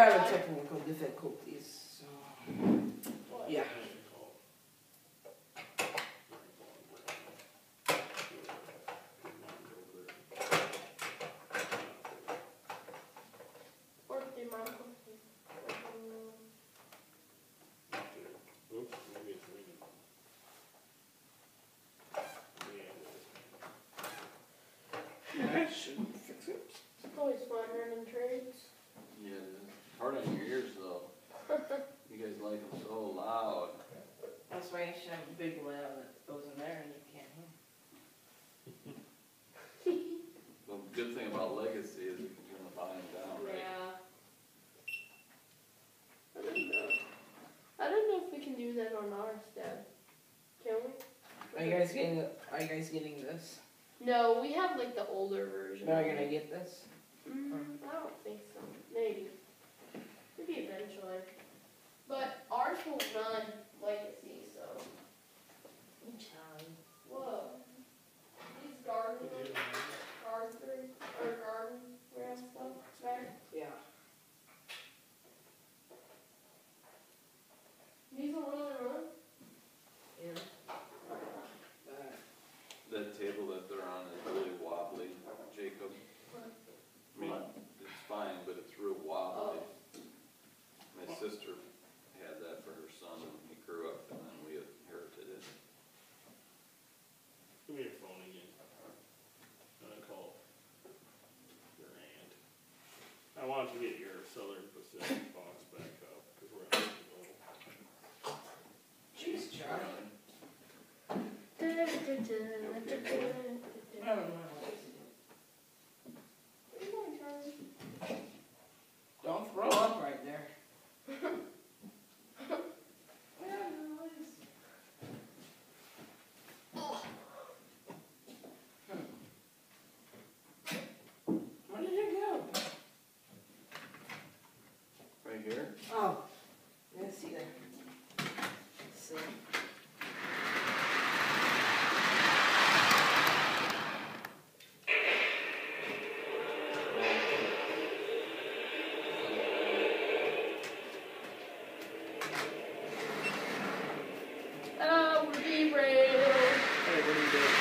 having technical difficulties, so yeah. Oops, maybe it's ringing. That shouldn't fix it. It's always fun running trades. Yeah, it is. Hard on your ears though. You guys like them so loud. That's why you should have a big lamp that goes in there and you can't hear. The good thing about Legacy is you can turn the volume down, right? Yeah. I don't know if we can do that on ours, Dad. Can we? Are you guys getting this? No, we have like the older version. Are you gonna get this? I don't think so. Maybe. Maybe eventually. But ours will run Legacy, so. Whoa. These garden ram stuff there. Yeah. These will really run? Yeah. That table that they're on is really wobbly, Jacob. I mean, it's fine, but it's real wobbly. My sister had that for her son when he grew up, and then we inherited it. Give me your phone again. I'm gonna call your aunt. I want to get your Southern Pacific box back up, because we're on the go. Jeez, Charlie. I I don't know. Don't throw up right there. Where did it go? Right here? Oh, let's see that. See. We're derailed. Hey, what are you doing?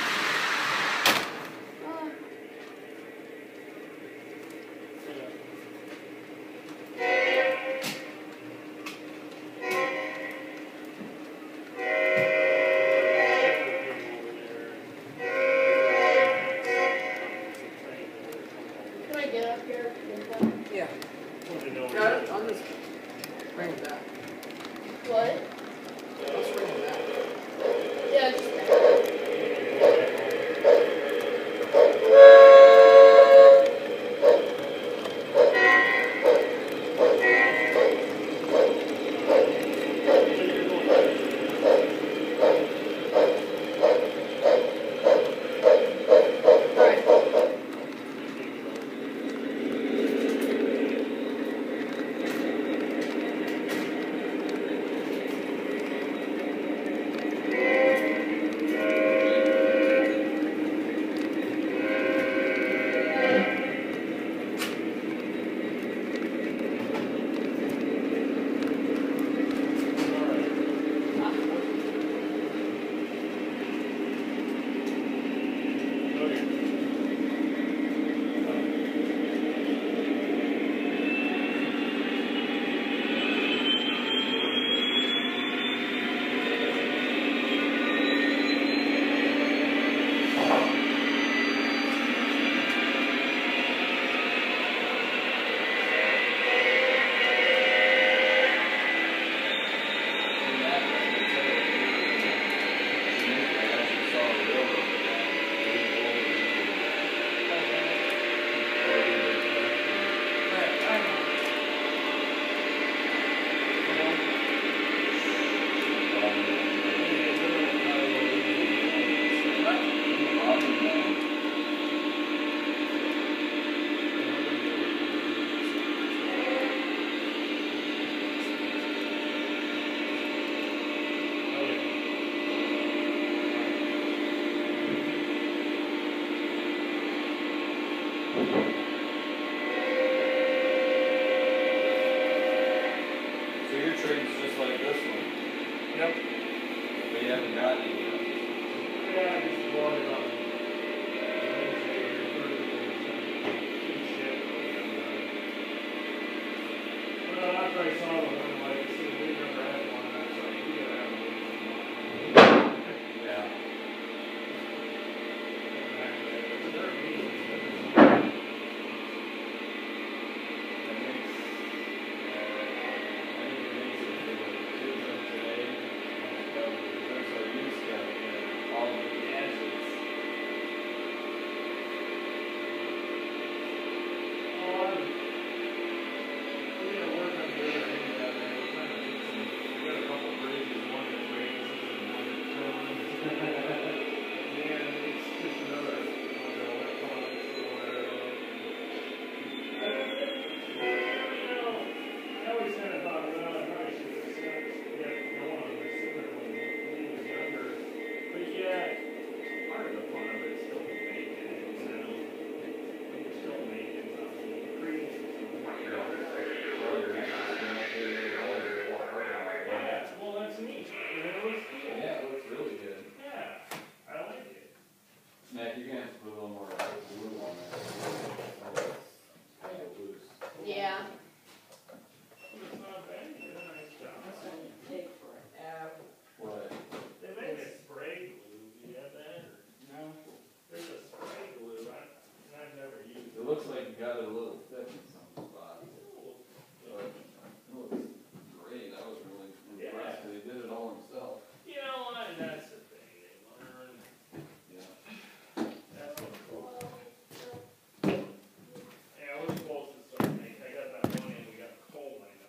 trains just like this one, Yep. but you haven't gotten any yet. Yeah, I just bought it on Wednesday or Thursday. Good shit. Well, after I saw the one